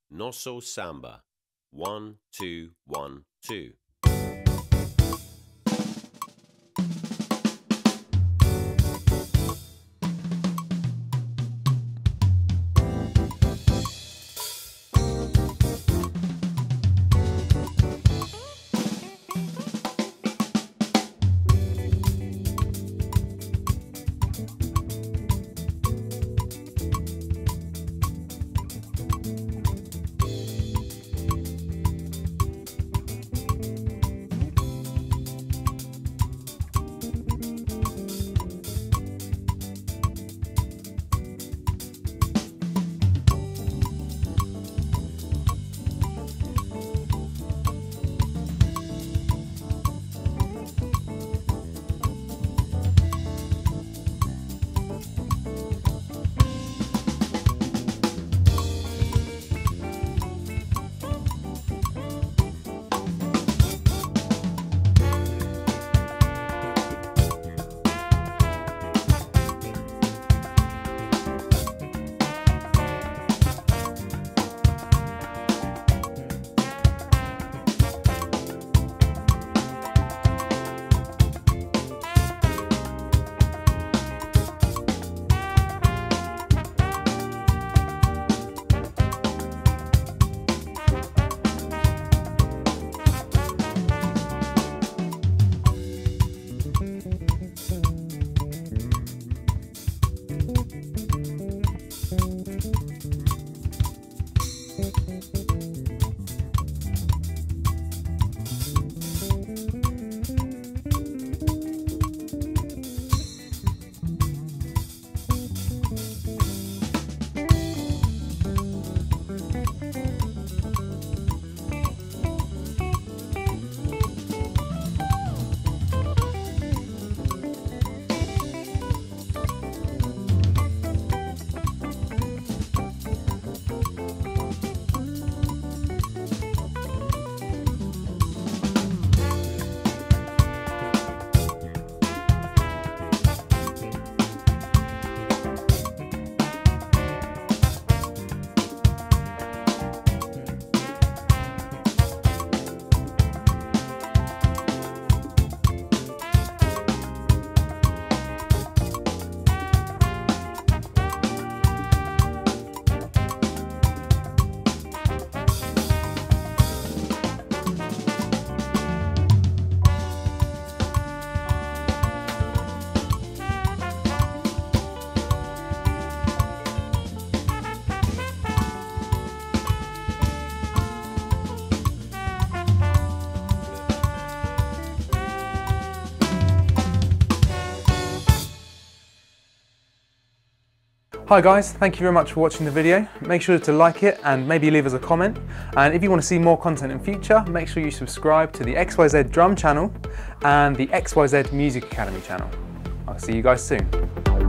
Nosso Samba. 1, 2, 1, 2. Hi guys, thank you very much for watching the video. Make sure to like it and maybe leave us a comment. And if you want to see more content in future, make sure you subscribe to the XYZ Drum channel and the XYZ Music Academy channel. I'll see you guys soon.